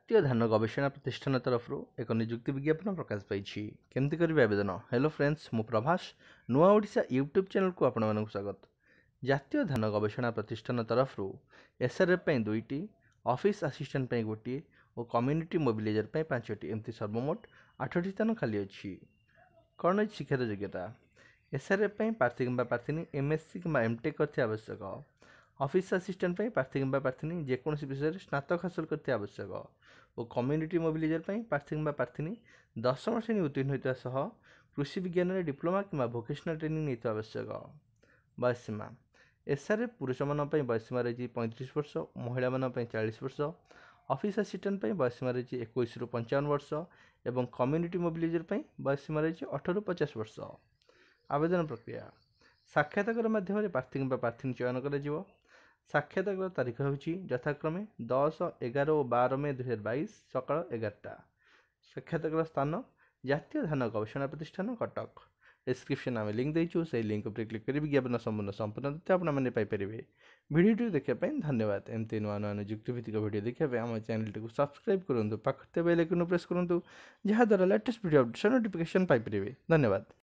ଜାତୀୟ ଧାନ ଗବେଷଣା ପ୍ରତିଷ୍ଠାନ ତରଫରୁ ଏକ ନିଯୁକ୍ତି ବିଜ୍ଞାପନ ପ୍ରକାଶ ପାଇଛି। କେମିତି କରିବେ ଆବେଦନ? ହ୍ୟାଲୋ ଫ୍ରେଣ୍ଡସ୍, ମୁଁ ପ୍ରଭାସ, ନୂଆ ଓଡ଼ିଶା ୟୁଟ୍ୟୁବ୍ ଚ୍ୟାନେଲକୁ ଆପଣମାନଙ୍କୁ ସ୍ୱାଗତ। ଜାତୀୟ ଧାନ ଗବେଷଣା ପ୍ରତିଷ୍ଠାନ ତରଫରୁ SRF ପାଇଁ 2ଟି, ଅଫିସ୍ ଆସିଷ୍ଟାଣ୍ଟ ପାଇଁ 1ଟିଏ ଓ କମ୍ୟୁନିଟି ମୋବିଲାଇଜର ପାଇଁ 5ଟି, ଏମିତି ସର୍ବମୋଟ 8ଟି ସ୍ଥାନ ଖାଲି ଅଛି। କ'ଣ ଅଛି ଶିକ୍ଷାର ଯୋଗ୍ୟତା? SRF ପାଇଁ ପ୍ରାର୍ଥୀ କିମ୍ବା ପ୍ରାର୍ଥିନୀ MSc କିମ୍ବା MTech କରିଥିବା ଆବଶ୍ୟକ। ଅଫିସ୍ ଆସିଷ୍ଟାଣ୍ଟ ପାଇଁ ପ୍ରାର୍ଥୀ କିମ୍ବା ପ୍ରାର୍ଥିନୀ ଯେକୌଣସି ବିଷୟରେ ସ୍ନାତକ ହାସଲ କରିଥିବା ଆବଶ୍ୟକ ଓ କମ୍ୟୁନିଟି ମୋବିଲାଇଜର ପାଇଁ ପ୍ରାର୍ଥୀ କିମ୍ବା ପ୍ରାର୍ଥିନୀ 10ମ ଶ୍ରେଣୀ ଉତ୍ତୀର୍ଣ୍ଣ ହୋଇଥିବା ସହ କୃଷି ବିଜ୍ଞାନରେ ଡିପ୍ଲୋମା କିମ୍ବା ଭୋକେସନାଲ ଟ୍ରେନିଂ ନେଇଥିବା ଆବଶ୍ୟକ। ବୟସସୀମା SRF ପୁରୁଷମାନଙ୍କ ପାଇଁ ବୟସସୀମା ରହିଛି 35 ବର୍ଷ, ମହିଳାମାନଙ୍କ ପାଇଁ 40 ବର୍ଷ। ଅଫିସ୍ ଆସିଷ୍ଟାଣ୍ଟ ପାଇଁ ବୟସସୀମା ରହିଛି 21ରୁ 55 ବର୍ଷ ଏବଂ କମ୍ୟୁନିଟି ମୋବିଲାଇଜର ପାଇଁ ବୟସସୀମା ରହିଛି 18ରୁ 50 ବର୍ଷ। ଆବେଦନ ପ୍ରକ୍ରିୟା: ସାକ୍ଷାତକାର ମାଧ୍ୟମରେ ପ୍ରାର୍ଥୀ କିମ୍ବା ପ୍ରାର୍ଥିନୀ ଚୟନ କରାଯିବ। ସାକ୍ଷାତକାର ତାରିଖ ହେଉଛି ଯଥାକ୍ରମେ 10, 11 ଓ 12 ମେ 2022 ସକାଳ 11ଟା। ସାକ୍ଷାତକାର ସ୍ଥାନ ଜାତୀୟ ଧାନ ଗବେଷଣା ପ୍ରତିଷ୍ଠାନ କଟକ। ଡେସ୍କ୍ରିପ୍ସନ୍ ଆମେ ଲିଙ୍କ୍ ଦେଇଛୁ, ସେହି ଲିଙ୍କ୍ ଉପରେ କ୍ଲିକ୍ କରି ବିଜ୍ଞାପନ ସମ୍ପୂର୍ଣ୍ଣ ତଥ୍ୟ ଆପଣମାନେ ପାଇପାରିବେ। ଭିଡ଼ିଓଟି ଦେଖିବା ପାଇଁ ଧନ୍ୟବାଦ। ଏମିତି ନୂଆ ନୂଆ ନିଯୁକ୍ତି ଭିତ୍ତିକ ଭିଡ଼ିଓ ଦେଖିବା ପାଇଁ ଆମ ଚ୍ୟାନେଲଟିକୁ ସବସ୍କ୍ରାଇବ୍ କରନ୍ତୁ, ପାଖରେ ଥିବା ବେଲ୍ ଆଇକନ୍କୁ ପ୍ରେସ୍ କରନ୍ତୁ, ଯାହାଦ୍ୱାରା ଲେଟେଷ୍ଟ ଭିଡ଼ିଓ ଅପଡେଟ୍ସ ନୋଟିଫିକେସନ୍ ପାଇପାରିବେ। ଧନ୍ୟବାଦ।